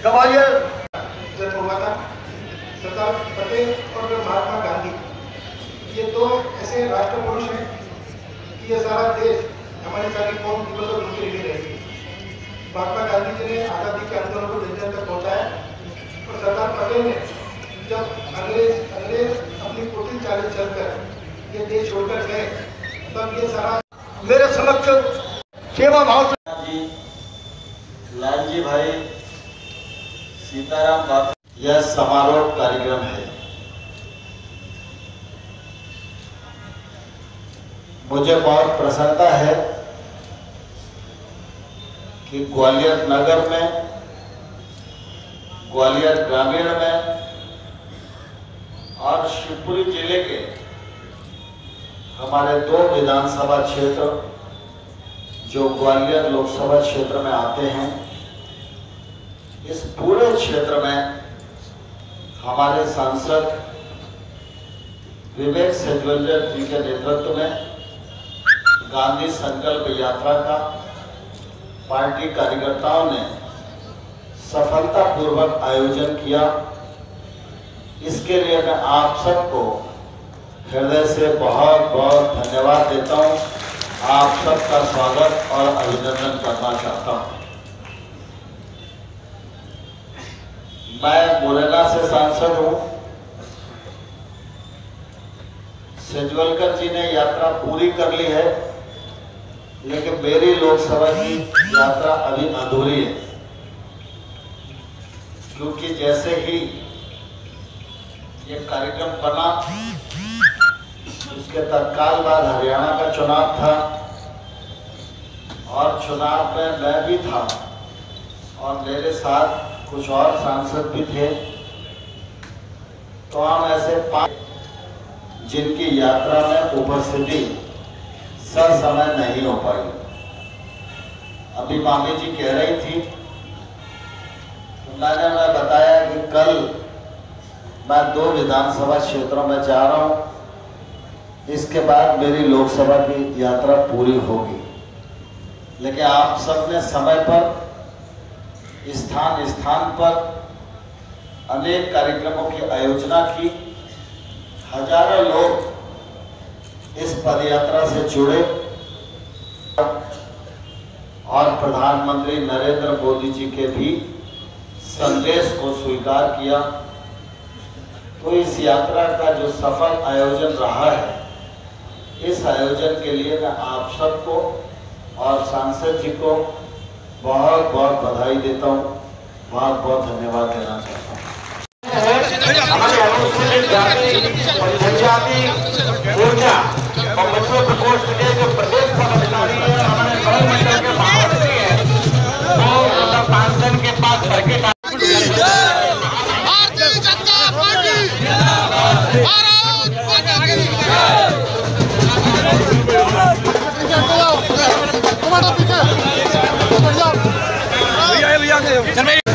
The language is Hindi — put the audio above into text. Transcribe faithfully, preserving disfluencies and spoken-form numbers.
सवाल ये जब हुआ था सरदार पटेल और महात्मा गांधी, ये दो ऐसे राष्ट्र पुरुष हैं कि ये सारा देश हमारी सारी कौम दिवस और उनके लिए रहती है। महात्मा गांधी जी ने आज़ादी के आंदोलन को जन जन तक पहुँचाया और सरदार पटेल ने जब अंग्रेज अंग्रेज अपनी कुटिल चाल चलकर ये देश छोड़कर गए तब ये सारा मेरे समक्ष सेवा भाव जी लालजी भाई सीताराम बाबू, यह समारोह कार्यक्रम है। मुझे बहुत प्रसन्नता है कि ग्वालियर नगर में, ग्वालियर ग्रामीण में और शिवपुरी जिले के हमारे दो विधानसभा क्षेत्र जो ग्वालियर लोकसभा क्षेत्र में आते हैं, इस पूरे क्षेत्र में हमारे सांसद विवेक सेजवलकर जी के नेतृत्व में गांधी संकल्प यात्रा का पार्टी कार्यकर्ताओं ने सफलतापूर्वक आयोजन किया। इसके लिए मैं आप सबको हृदय से बहुत बहुत धन्यवाद देता हूं। आप सबका स्वागत और अभिनंदन करना चाहता हूं। मैं मुरैना से सांसद हूं। सेजवलकर जी ने यात्रा पूरी कर ली है, लेकिन मेरी लोकसभा की यात्रा अभी अधूरी है, क्योंकि जैसे ही ये कार्यक्रम बना उसके तत्काल बाद हरियाणा का चुनाव था और चुनाव में मैं भी था और मेरे साथ कुछ और सांसद भी थे। तो हम ऐसे पांच जिनकी यात्रा में उपस्थिति ससमय नहीं हो पाई। अभी मामी जी कह रही थी, तो मैंने उन्हें बताया कि कल मैं दो विधानसभा क्षेत्रों में जा रहा हूं, इसके बाद मेरी लोकसभा की यात्रा पूरी होगी। लेकिन आप सबने समय पर स्थान स्थान पर अनेक कार्यक्रमों की आयोजना की। हजारों लोग इस पदयात्रा से जुड़े और प्रधानमंत्री नरेंद्र मोदी जी के भी संदेश को स्वीकार किया। तो इस यात्रा का जो सफल आयोजन रहा है, इस आयोजन के लिए मैं आप सबको और सांसद जी को बहुत बहुत बधाई देता हूँ, बहुत बहुत धन्यवाद देना चाहता हूँ। हमारे अनुसूचित जाति और जनजाति ऊर्जा और बच्चों प्रकोष्ठ के जो प्रदेश पदाधिकारी है, हमारे नगर मंडल के महापौर हैं, वो मतलब सांसद के पास सर्किट भारतीय जनता पार्टी भारत